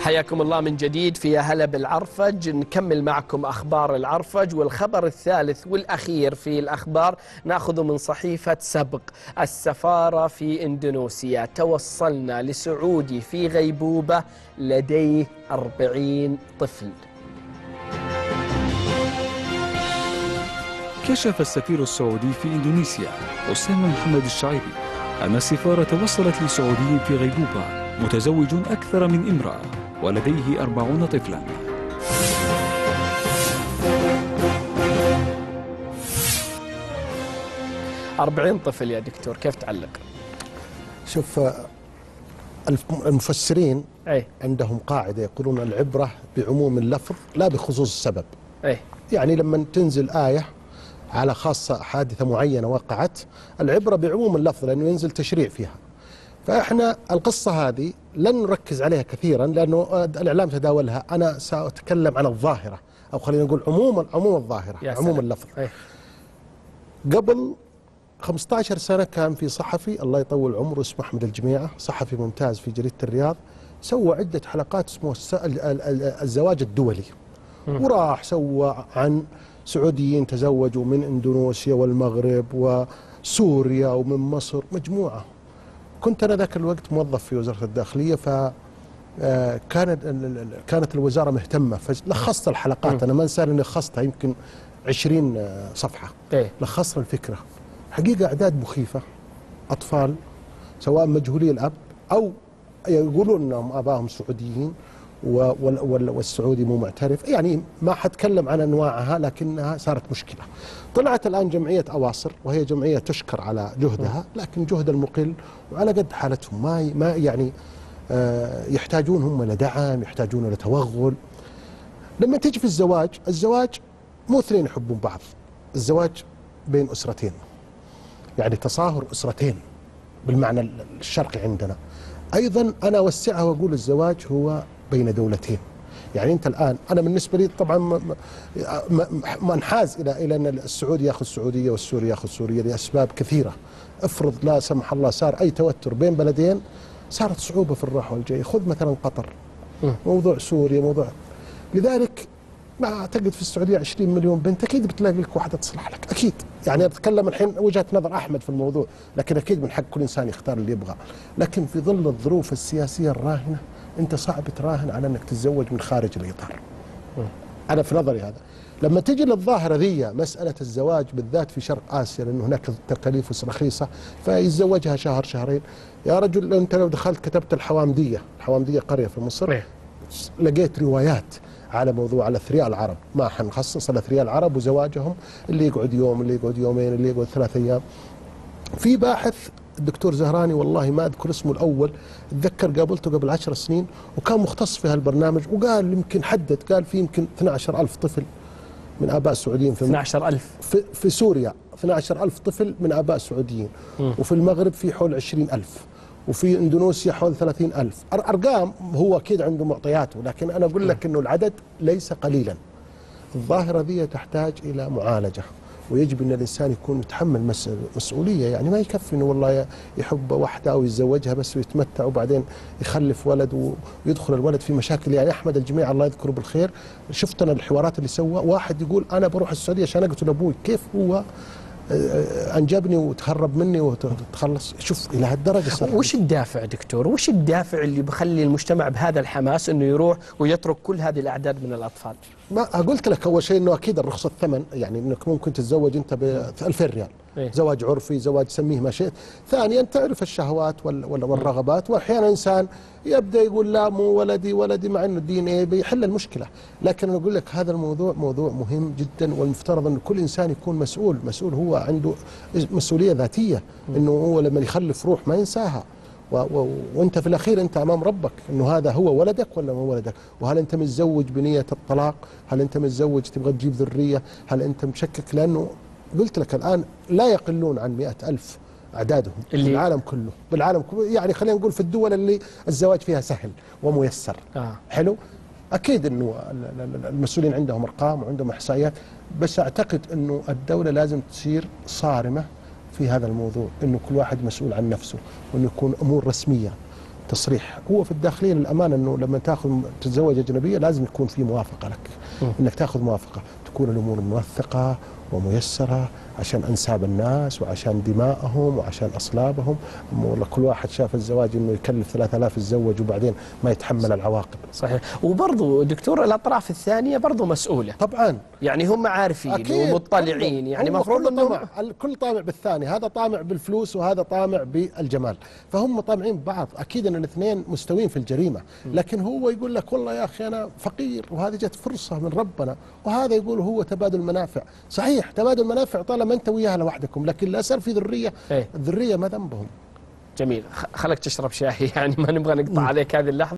حياكم الله من جديد في هلا بالعرفج. نكمل معكم أخبار العرفج، والخبر الثالث والأخير في الأخبار نأخذ من صحيفة سبق. السفارة في إندونيسيا: توصلنا لسعودي في غيبوبة لديه 40 طفل. كشف السفير السعودي في إندونيسيا أسامة محمد الشعيري أن السفارة وصلت لسعودي في غيبوبة متزوج أكثر من امرأة ولديه 40 طفلا. أربعين طفل يا دكتور، كيف تعلق؟ شوف، المفسرين عندهم قاعدة يقولون العبرة بعموم اللفظ لا بخصوص السبب. يعني لما تنزل آية على خاصة حادثة معينة وقعت، العبرة بعموم اللفظ لأنه ينزل تشريع فيها. فإحنا القصة هذه لن نركز عليها كثيرا لأنه الإعلام تداولها. أنا سأتكلم عن الظاهرة، أو خلينا نقول عموم الظاهرة، عموم اللفظ. قبل 15 سنة كان في صحفي الله يطول عمره اسمه أحمد الجميعة، صحفي ممتاز في جريدة الرياض، سوى عدة حلقات اسمه الزواج الدولي. وراح سوى عن سعوديين تزوجوا من إندونيسيا والمغرب وسوريا ومن مصر، مجموعة. كنت أنا ذاك الوقت موظف في وزارة الداخلية، كانت الوزارة مهتمة، فلخصت الحلقات. أنا ما أنسى أني لخصتها يمكن 20 صفحة. لخصت الفكرة. حقيقة أعداد مخيفة، أطفال سواء مجهولي الأب أو يقولون أنهم آبائهم سعوديين والسعودي مو معترف. يعني ما حتكلم عن أنواعها لكنها صارت مشكلة. طلعت الآن جمعية أواصر، وهي جمعية تشكر على جهدها، لكن جهد المقل وعلى قد حالتهم. ما يعني يحتاجون هم لدعم، يحتاجون لتوغل. لما تيجي في الزواج مو اثنين يحبون بعض، الزواج بين أسرتين، يعني تصاهر أسرتين بالمعنى الشرقي عندنا. أيضا أنا أوسعها وأقول الزواج هو بين دولتين. يعني أنت الآن، أنا بالنسبة لي طبعا منحاز إلى أن السعودي يأخذ سعودية والسوري يأخذ سورية لأسباب كثيرة. افرض لا سمح الله صار أي توتر بين بلدين، صارت صعوبة في الراحة والجاي. خذ مثلا قطر، موضوع سوريا، موضوع. لذلك ما أعتقد في السعودية 20 مليون بنت، أكيد بتلاقي لك واحدة تصلح لك، أكيد. يعني أتكلم الحين وجهة نظر أحمد في الموضوع، لكن أكيد من حق كل إنسان يختار اللي يبغى. لكن في ظل الظروف السياسية الراهنة أنت صعب تراهن على أنك تتزوج من خارج الإطار. أنا في نظري هذا. لما تجي للظاهرة ذي، مسألة الزواج بالذات في شرق آسيا، لأنه هناك تكاليف رخيصة، فيتزوجها شهر شهرين. يا رجل أنت لو دخلت كتبت الحوامدية قرية في مصر، لقيت روايات على موضوع على اثرياء العرب. ما حنخصص الاثرياء العرب وزواجهم، اللي يقعد يوم، اللي يقعد يومين، اللي يقعد 3 أيام. في باحث الدكتور زهراني، والله ما أذكر اسمه الأول، أتذكر قابلته قبل 10 سنين وكان مختص في هالبرنامج، وقال يمكن حدد، قال في يمكن 12,000 طفل من آباء سعوديين. 12,000 في سوريا 12,000 طفل من آباء سعوديين، وفي المغرب في حول 20,000، وفي إندونيسيا حول 30,000. أرقام، هو أكيد عنده معطياته، لكن أنا أقول لك أنه العدد ليس قليلا. الظاهرة ذي تحتاج إلى معالجة، ويجب أن الإنسان يكون يتحمل مسؤولية. يعني ما يكفي أنه والله يحب واحدة أو يتزوجها بس ويتمتع وبعدين يخلف ولد ويدخل الولد في مشاكل. يعني أحمد الجميع الله يذكره بالخير، شفت أنا الحوارات اللي سوى، واحد يقول أنا بروح السعودية عشان أقتل أبوي. كيف هو أنجبني وتهرب مني وتخلص؟ شوف إلى هالدرجة صار. وش الدافع دكتور؟ وش الدافع اللي بخلي المجتمع بهذا الحماس أنه يروح ويترك كل هذه الأعداد من الأطفال؟ ما قلت لك أول شيء أنه أكيد الرخصة الثمن، يعني أنك ممكن تتزوج أنت ب 2000 ريال، زواج عرفي، زواج سميه ما شئت. ثانيا تعرف الشهوات والرغبات، وأحيانا إنسان يبدأ يقول لا مو ولدي مع أنه الدين بيحل المشكلة. لكن أنا أقول لك هذا الموضوع موضوع مهم جدا، والمفترض أن كل إنسان يكون مسؤول هو عنده مسؤولية ذاتية، أنه هو لما يخلف روح ما ينساها. وانت في الاخير انت امام ربك، انه هذا هو ولدك ولا مو ولدك، وهل انت متزوج بنيه الطلاق، هل انت متزوج تبغى تجيب ذريه، هل انت مشكك. لانه قلت لك الان لا يقلون عن 100,000 اعدادهم بالعالم كله، يعني خلينا نقول في الدول اللي الزواج فيها سهل وميسر. حلو. اكيد انه المسؤولين عندهم ارقام وعندهم احصائيات، بس اعتقد انه الدوله لازم تصير صارمه في هذا الموضوع، انه كل واحد مسؤول عن نفسه، وانه يكون امور رسميه. تصريح. هو في الداخلية للأمانة أنه لما تتزوج أجنبية لازم يكون في موافقة لك، أنك تأخذ موافقة، تكون الأمور موثقة وميسرة عشان أنساب الناس وعشان دماءهم وعشان أصلابهم. والله كل واحد شاف الزواج أنه يكلف 3000 يتزوج وبعدين ما يتحمل العواقب. صحيح. وبرضو دكتور الأطراف الثانية برضو مسؤولة طبعا، يعني هم عارفين ومطلعين، يعني مفروض أنه الكل طامع بالثاني، هذا طامع بالفلوس وهذا طامع بالجمال، فهم طامعين ببعض. أكيد أن الاثنين مستوين في الجريمة، لكن هو يقول لك والله يا أخي أنا فقير وهذه جت فرصة من ربنا، وهذا يقول هو تبادل منافع. صحيح تبادل منافع طالما أنت وياها لوحدكم، لكن لا صار في ذرية. الذرية ما ذنبهم. جميل. خلك تشرب شاي يعني ما نبغى نقطع عليك هذه اللحظة.